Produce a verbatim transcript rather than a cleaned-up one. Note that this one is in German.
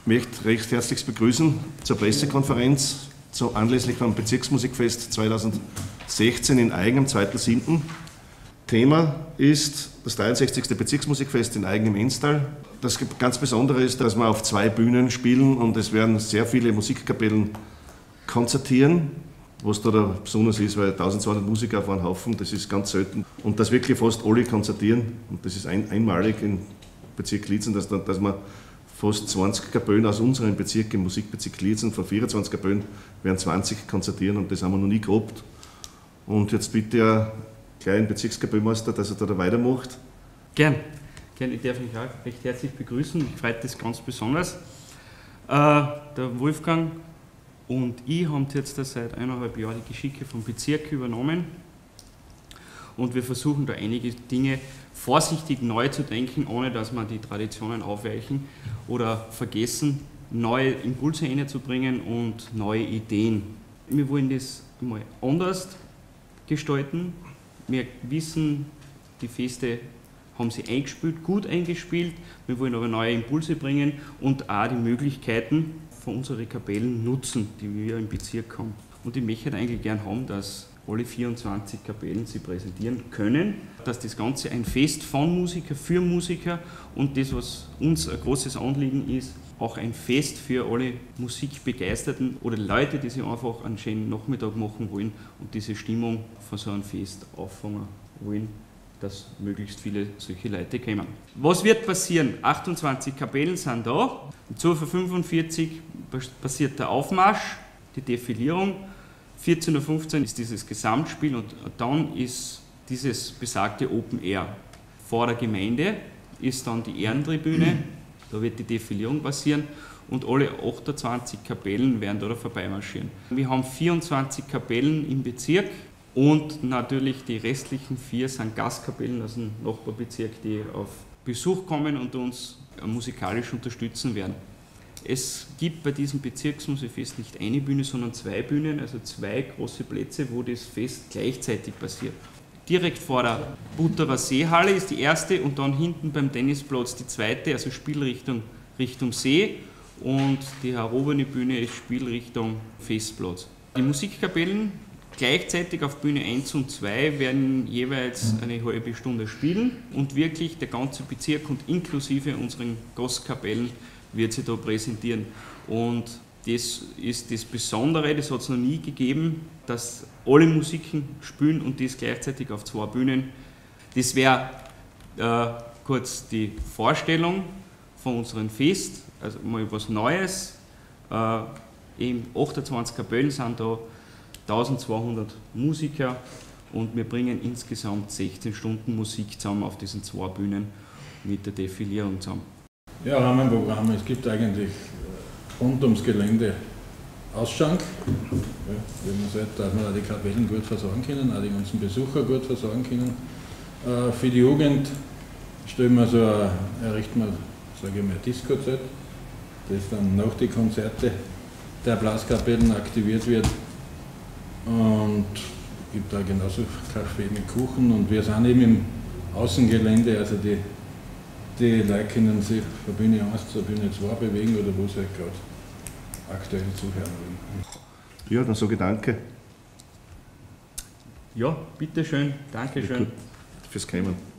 möchte recht herzlich begrüßen zur Pressekonferenz zu anlässlich vom Bezirksmusikfest zweitausendsechzehn in Aigen am zweiten siebten Thema ist das dreiundsechzigste Bezirksmusikfest in Aigen im Enstal. Das ganz Besondere ist, dass wir auf zwei Bühnen spielen und es werden sehr viele Musikkapellen konzertieren. Was da, da besonders ist, weil eintausendzweihundert Musiker auf einen Haufen, das ist ganz selten. Und dass wirklich fast alle konzertieren, und das ist ein, einmalig im Bezirk Liezen, dass, dass wir fast zwanzig Kapellen aus unserem Bezirk, im Musikbezirk Liezen, von vierundzwanzig Kapellen werden zwanzig konzertieren und das haben wir noch nie gehabt. Und jetzt bitte ja gleich den Bezirkskapellmeister, dass er da, da weitermacht. Gern. Gern, ich darf mich auch recht herzlich begrüßen, mich freut das ganz besonders. Äh, der Wolfgang und ich haben jetzt seit eineinhalb Jahren die Geschicke vom Bezirk übernommen und wir versuchen da einige Dinge vorsichtig neu zu denken, ohne dass wir die Traditionen aufweichen oder vergessen, neue Impulse hineinzubringen und neue Ideen. Wir wollen das mal anders gestalten. Wir wissen, die Feste haben sie eingespielt, gut eingespielt. Wir wollen aber neue Impulse bringen und auch die Möglichkeiten von unseren Kapellen nutzen, die wir im Bezirk haben. Und ich möchte eigentlich gern haben, dass alle vierundzwanzig Kapellen sie präsentieren können, dass das Ganze ein Fest von Musiker für Musiker und das, was uns ein großes Anliegen ist, auch ein Fest für alle Musikbegeisterten oder Leute, die sich einfach einen schönen Nachmittag machen wollen und diese Stimmung von so einem Fest auffangen wollen, dass möglichst viele solche Leute kommen. Was wird passieren? achtundzwanzig Kapellen sind da, zu fünfundvierzig passiert der Aufmarsch, die Defilierung, vierzehn Uhr fünfzehn ist dieses Gesamtspiel und dann ist dieses besagte Open Air. Vor der Gemeinde ist dann die Ehrentribüne, da wird die Defilierung passieren und alle achtundzwanzig Kapellen werden da vorbeimarschieren. Wir haben vierundzwanzig Kapellen im Bezirk und natürlich die restlichen vier sind Gastkapellen aus dem Nachbarbezirk, die auf Besuch kommen und uns musikalisch unterstützen werden. Es gibt bei diesem Bezirksmusikfest nicht eine Bühne, sondern zwei Bühnen, also zwei große Plätze, wo das Fest gleichzeitig passiert. Direkt vor der Butterer Seehalle ist die erste und dann hinten beim Tennisplatz die zweite, also Spielrichtung Richtung See und die erhobene Bühne ist Spielrichtung Festplatz. Die Musikkapellen gleichzeitig auf Bühne eins und zwei werden jeweils eine halbe Stunde spielen und wirklich der ganze Bezirk und inklusive unseren Gastkapellen wird sie da präsentieren. Und das ist das Besondere, das hat es noch nie gegeben, dass alle Musiken spielen und das gleichzeitig auf zwei Bühnen. Das wäre äh, kurz die Vorstellung von unserem Fest, also mal was Neues. Äh, eben achtundzwanzig Kapellen sind da, eintausendzweihundert Musiker und wir bringen insgesamt sechzehn Stunden Musik zusammen auf diesen zwei Bühnen mit der Defilierung zusammen. Ja, Rahmenprogramm. Es gibt eigentlich rund ums Gelände Ausschank, ja, wie man sagt, dass wir die Kapellen gut versorgen können, auch die ganzen Besucher gut versorgen können. Äh, für die Jugend stellen wir so ein, errichten wir, sage ich mal, ein Disco-Zelt, das dann nach den Konzerten der Blaskapellen aktiviert wird. Und es gibt da genauso Kaffee mit Kuchen und wir sind eben im Außengelände, also die Die Leute können sich von Bühne eins zur Bühne zwei bewegen oder wo sie halt gerade aktuell zuhören wollen. Ja, dann sage ich danke. Ja, bitteschön, danke schön. Fürs Kommen.